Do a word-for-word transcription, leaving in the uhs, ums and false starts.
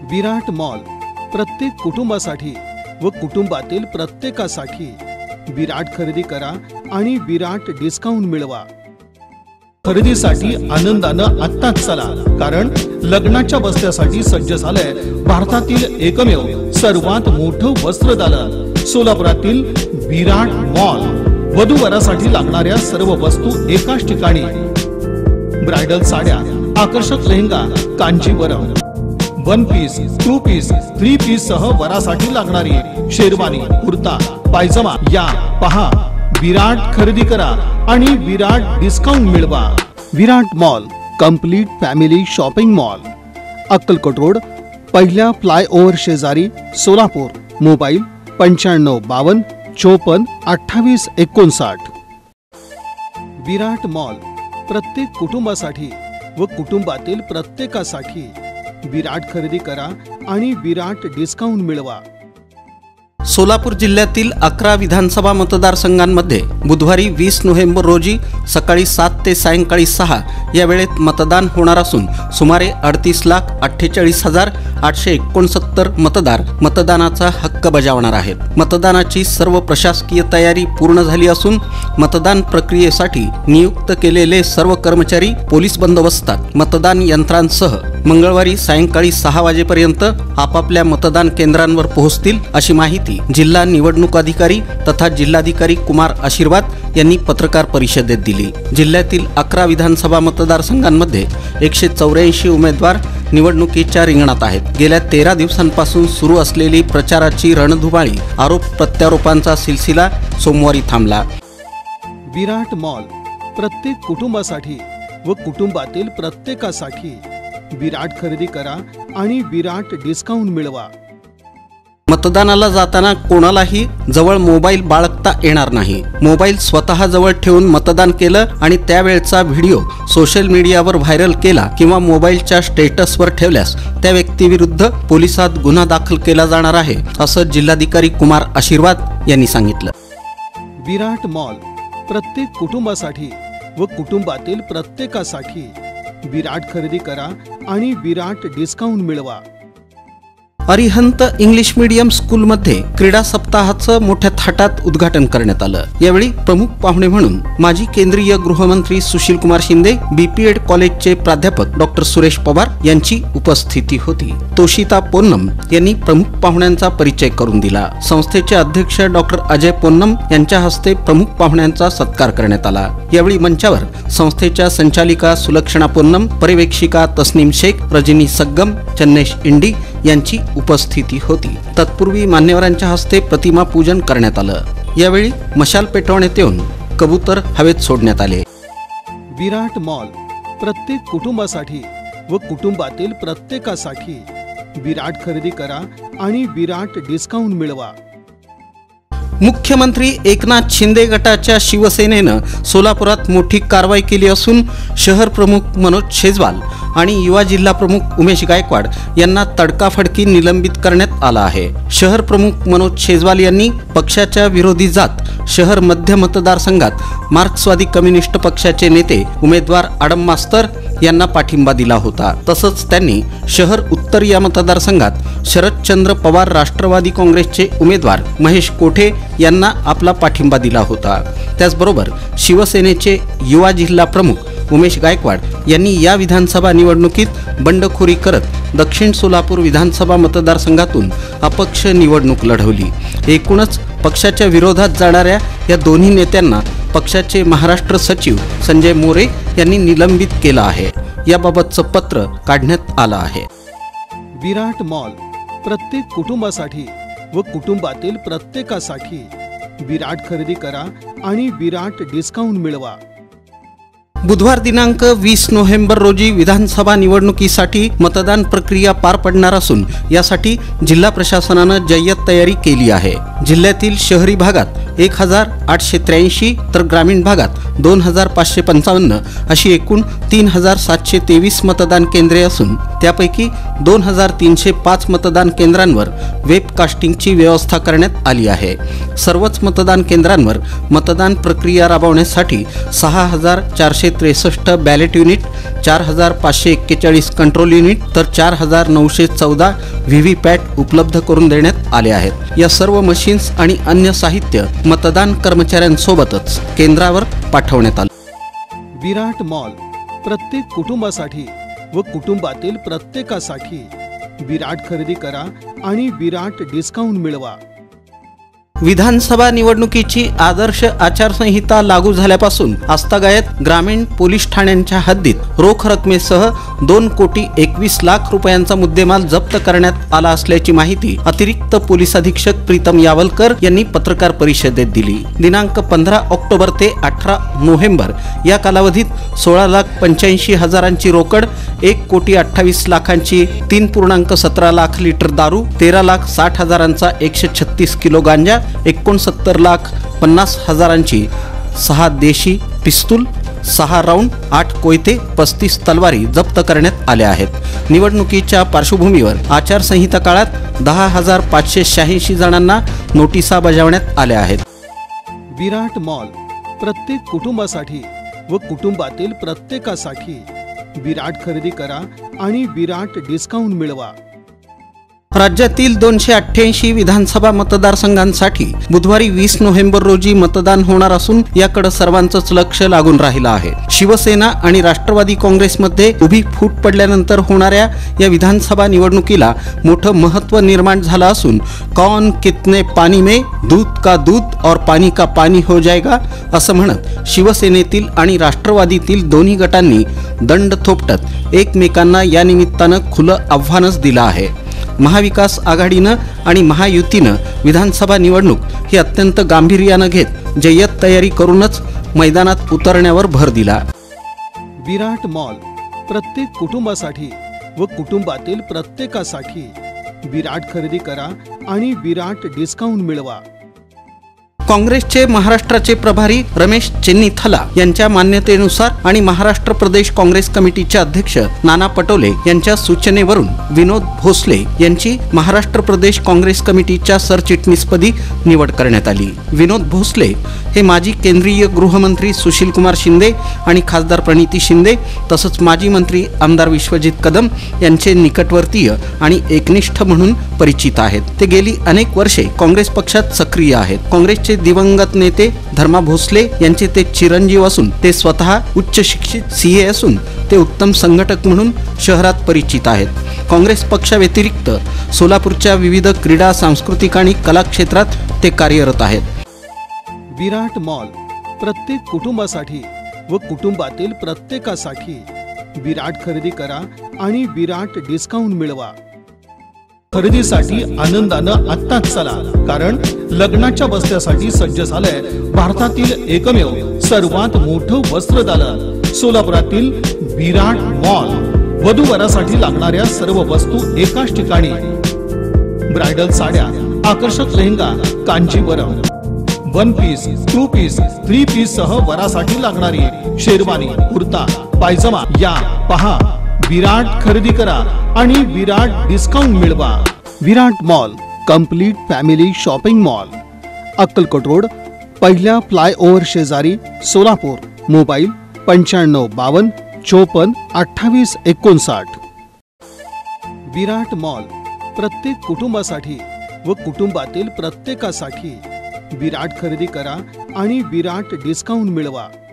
विराट mall प्रत्येक कुटुंबासाठी व कुटुंबातील प्रत्येकासाठी विराट खरेदी करा आणि विराट डिस्काउंट मिळवा। खरेदीसाठी आनंदानं आत्ताच चला, कारण लग्नाच्या बस्त्यासाठी सज्ज झालंय भारतातील एकमेव सर्वात मोठं वस्त्रदालन सोलापुरातील विराट मॉल। वधूवरासाठी लागणाऱ्या सर्व वस्तू एकाच ठिकाणी। ब्राइडल साड्या, आकर्षक lehenga, Kanjeevaram, one piece, two piece, three piece सह वरासाठी लागणारी शेरवानी, कुर्ता, पायजमा या पहा। विराट खरेदी करा आणि विराट डिस्काउंट मिळवा। Virat mall complete family shopping mall, Akkalkot road, पहिल्या फ्लायओव्हर शेजारी, सोलापूर। मोबाईल पंच्याण्णव बावन्न चोपन्न अठ्ठावीस एकोणसाठ। विराट मॉल प्रत्येक कुटुंबासाठी व कुटुंबातील प्रत्येकासाठी विराट खरेदी करा आणि विराट डिस्काउंट मिळवा। सोलापूर जिल्ह्यातील अकरा विधानसभा मतदारसंघांमध्ये बुधवारी वीस नोव्हेंबर रोजी सकाळी सात ते सायंकाळी सहा या वेळेत मतदान होणार असून सुमारे अडतीस लाख अठ्ठेचाळीस हजार आठशे एकोणसत्तर मतदार मतदानाचा हक्क बजावणार आहेत। मतदानाची सर्व प्रशासकीय तयारी पूर्ण झाली असून मतदान प्रक्रियेसाठी नियुक्त केलेले सर्व कर्मचारी पोलीस बंदोबस्तात मतदान यंत्रांसह मंगळवारी सायंकाळी सहा वाजेपर्यंत आपापल्या मतदान केंद्रांवर पोहोचतील, अशी माहिती जिल्हा निवडणूक अधिकारी तथा जिल्हाधिकारी कुमार आशीर्वाद यांनी पत्रकार परिषदेत दिली। जिल्ह्यातील अकरा विधानसभा मतदारसंघांमध्ये एकशे चौऱ्याऐंशी उमेदवार निवडणुकीच्या रिंगणात आहेत। गेल्या तेरा दिवसांपासून सुरू असलेली प्रचाराची रणधुमाळी आरोप प्रत्यारोपांचा सिलसिला सोमवारी थांबला। विराट मॉल प्रत्येक कुटुंबासाठी व कुटुंबातील प्रत्येकासाठी विराट खरेदी करा आणि विराट डिस्काउंट मिळवा। मतदानाला जाताना कोणालाही जवळ मोबाईल बाळगता येणार नाही। मोबाईल स्वतः जवळ ठेवून मतदान केलं आणि त्यावेळचा व्हिडिओ सोशल मीडियावर व्हायरल केला किंवा मोबाईलच्या स्टेटसवर ठेवल्यास त्या व्यक्तीविरुद्ध पोलिसात गुन्हा दाखल केला जाणार आहे, असं जिल्हाधिकारी कुमार आशीर्वाद यांनी सांगितलं। विराट मॉल प्रत्येक कुटुंबासाठी व कुटुंबातील प्रत्येकासाठी विराट खरेदी करा आणि विराट डिस्काउंट मिळवा। अरिहंत इंग्लिश मीडियम स्कूलमध्ये क्रीडा सप्ताहाचं मोठ्या थाटात उद्घाटन करण्यात आलं। यावेळी प्रमुख पाहुणे म्हणून माजी केंद्रीय गृहमंत्री सुशील कुमार शिंदे, बीपीएड कॉलेजचे प्राध्यापक डॉक्टर सुरेश पवार यांची उपस्थिती होती। तोशिता पोन्नम यांनी प्रमुख पाहुण्यांचा परिचय करून दिला। संस्थेचे अध्यक्ष डॉक्टर अजय पोन्नम यांच्या हस्ते प्रमुख पाहुण्यांचा सत्कार करण्यात आला। यावेळी मंचावर संस्थेच्या संचालिका सुलक्षणा पोन्नम, पर्यवेक्षिका तस्नीम शेख, रजनी सग्गम, चन्नेश इंडी यांची उपस्थिती होती। तत्पूर्वी मान्यवरांच्या हस्ते प्रतिमा पूजन करण्यात आलं। यावेळी मशाल पेटवण्यात येऊन कबूतर हवेत सोडण्यात आले। विराट मॉल प्रत्येक कुटुंबासाठी व कुटुंबातील प्रत्येकासाठी विराट खरेदी करा आणि विराट डिस्काउंट मिळवा। मुख्यमंत्री एकनाथ शिंदे गटाच्या शिवसेनेनं सोलापुरात मोठी कारवाई केली असून शहर प्रमुख मनोज शेजवाल आणि युवा जिल्हा प्रमुख उमेश गायकवाड यांना तडकाफडकी निलंबित करण्यात आला आहे। शहर प्रमुख मनोज शेजवाल यांनी पक्षाच्या विरोधी जात शहर मध्य मतदारसंघात मार्क्सवादी कम्युनिस्ट पक्षाचे नेते उमेदवार आडम मास्तर यांना पाठिंबा दिला होता। तसंच त्यांनी शहर उत्तर या मतदारसंघात शरदचंद्र पवार राष्ट्रवादी काँग्रेसचे उमेदवार महेश कोठे यांना आपला पाठिंबा दिला होता। त्याचबरोबर शिवसेनेचे युवा जिल्हा प्रमुख उमेश गायकवाड यांनी या विधानसभा निवडणुकीत बंडखोरी करत दक्षिण सोलापूर विधानसभा मतदारसंघातून अपक्ष निवडणूक लढवली। एकूणच पक्षाच्या विरोधात जाणाऱ्या या दोन्ही नेत्यांना पक्षाचे महाराष्ट्र सचिव संजय मोरे यांनी निलंबित केलं आहे। याबाबतचं पत्र काढण्यात आलं आहे। विराट मॉल प्रत्येक कुटुंबासाठी व कुटुंबातील प्रत्येकासाठी विराट खरेदी करा आणि विराट डिस्काउंट मिळवा। बुधवार दिनांक वीस नोव्हेंबर रोजी विधानसभा निवडणुकीसाठी मतदान प्रक्रिया पार पडणार असून यासाठी जिल्हा प्रशासनानं जय्यत तयारी केली आहे। जिल्ह्यातील शहरी भागात एक हजार आठशे त्र्याऐंशी तर ग्रामीण भागात दोन हजार पाचशे पंचावन्न अशी एकूण तीन हजार सातशे तेवीस मतदान केंद्रे असून त्यापैकी दोन हजार तीनशे पाच मतदान केंद्रांवर वेबकास्टिंगची व्यवस्था करण्यात आली आहे। सर्वच मतदान केंद्रांवर मतदान प्रक्रिया राबवण्यासाठी सहा हजार चारशे त्रेसष्ट बॅलेट युनिट, चार हजार पाचशे एक्केचाळीस कंट्रोल युनिट तर चार हजार नऊशे चौदा व्ही व्ही पॅट उपलब्ध करून देण्यात आले आहेत। या सर्व मशीन्स आणि अन्य साहित्य मतदान कर्मचाऱ्यांसोबतच केंद्रावर पाठवण्यात आलं। विराट मॉल प्रत्येक कुटुंबासाठी व कुटुंबातील प्रत्येकासाठी विराट खरेदी करा आणि विराट डिस्काउंट मिळवा। विधानसभा निवडणुकीची आदर्श आचारसंहिता लागू झाल्यापासून आस्थागायत ग्रामीण पोलीस ठाण्यांच्या हद्दीत रोख रकमेसह दोन कोटी एकवीस लाख रुपयांचा मुद्देमाल जप्त करण्यात आला असल्याची माहिती अतिरिक्त पोलीस अधीक्षक प्रीतम यावलकर यांनी पत्रकार परिषदेत दिली। दिनांक पंधरा ऑक्टोबर ते अठरा नोव्हेंबर या कालावधीत सोळा लाख पंच्याऐंशी हजारांची रोकड, एक कोटी अठ्ठावीस लाखांची तीन पूर्णांक सतरा लाख लिटर दारू, तेरा लाख साठ हजारांचा एकशे छत्तीस किलो गांजा, एकोणसत्तर लाख पन्नास हजारांची सहा देशी पिस्तूल, सहा राऊंड, आठ कोयते, पस्तीस तलवारी जप्त करण्यात आल्या आहेत। निवडणुकीच्या पार्श्वभूमीवर आचारसंहिता काळात दहा हजार पाचशे शहाऐंशी जणांना नोटिसा बजावण्यात आल्या आहेत। विराट मॉल प्रत्येक कुटुंबासाठी व कुटुंबातील प्रत्येकासाठी विराट खरेदी करा आणि विराट डिस्काउंट मिळवा। राज्यातील दोनशे अठ्ठ्याऐंशी विधानसभा मतदारसंघांसाठी बुधवारी वीस नोव्हेंबर रोजी मतदान होणार असून याकडे सर्वांचंच लक्ष लागून राहिलं आहे। शिवसेना आणि राष्ट्रवादी काँग्रेसमध्ये उभी फूट पडल्यानंतर होणाऱ्या या विधानसभा निवडणुकीला मोठं महत्त्व निर्माण झालं असून कौन कितने पानी में, दूध का दूध और पानी का पानी हो जाएगा असं म्हणत शिवसेनेतील आणि राष्ट्रवादीतील दोन्ही गटांनी दंड थोपटत एकमेकांना या निमित्तानं खुलं आव्हानच दिलं आहे। महाविकास आघाडीनं आणि महायुतीनं विधानसभा निवडणूक ही अत्यंत गांभीर्यानं घेत जय्यत तयारी करूनच मैदानात उतरण्यावर भर दिला। विराट मॉल प्रत्येक कुटुंबासाठी व कुटुंबातील प्रत्येकासाठी विराट खरेदी करा आणि विराट डिस्काउंट मिळवा। काँग्रेसचे महाराष्ट्राचे प्रभारी रमेश चेन्नीथला यांच्या मान्यतेनुसार आणि महाराष्ट्र प्रदेश काँग्रेस कमिटीचे अध्यक्ष नाना पटोले यांच्या सूचनेवरून विनोद भोसले यांची महाराष्ट्र प्रदेश काँग्रेस कमिटीच्या सरचिटणीसपदी निवड करण्यात आली। विनोद भोसले हे माजी केंद्रीय गृहमंत्री सुशील कुमार शिंदे आणि खासदार प्रणिती शिंदे तसंच माजी मंत्री आमदार विश्वजित कदम यांचे निकटवर्तीय आणि एकनिष्ठ म्हणून परिचित आहेत। ते गेली अनेक वर्षे काँग्रेस पक्षात सक्रिय आहेत। काँग्रेसचे दिवंगत नेते धर्मा भोसले यांचे ते चिरंजीव असून ते स्वतः उच्च शिक्षित सीए असून ते उत्तम संघटक म्हणून शहरात परिचित आहेत। काँग्रेस पक्षाव्यतिरिक्त सोलापूरच्या विविध क्रीडा, सांस्कृतिक आणि कला क्षेत्रात ते कार्यरत आहेत। विराट मॉल प्रत्येक कुटुंबासाठी व कुटुंबातील प्रत्येकासाठी विराट खरेदी करा आणि विराट डिस्काउंट मिळवा। खरेदीसाठी आनंदानं आत्ताच चला, कारण लग्नाच्या बस्त्यासाठी सज्ज झालंय भारतातील एकमेव सर्वात मोठं वस्त्रदालन सोलापुरातील विराट मॉल। वधूवरासाठी लागणाऱ्या सर्व वस्तू एकाच ठिकाणी। ब्रायडल साड्या, आकर्षक lehenga, Kanjeevaram, one piece, two piece, three piece सह वरासाठी लागणारी शेरवानी, कुर्ता, पायजमा या पहा। विराट खरेदी करा आणि विराट डिस्काउंट मिळवा। Virat mall complete family shopping mall, Akkalkot road, पहिल्या फ्लायओव्हर शेजारी, सोलापूर। मोबाईल पंच्याण्णव बावन्न चोपन्न अठ्ठावीस एकोणसाठ। विराट मॉल प्रत्येक कुटुंबासाठी व कुटुंबातील प्रत्येकासाठी विराट खरेदी करा आणि विराट डिस्काउंट मिळवा।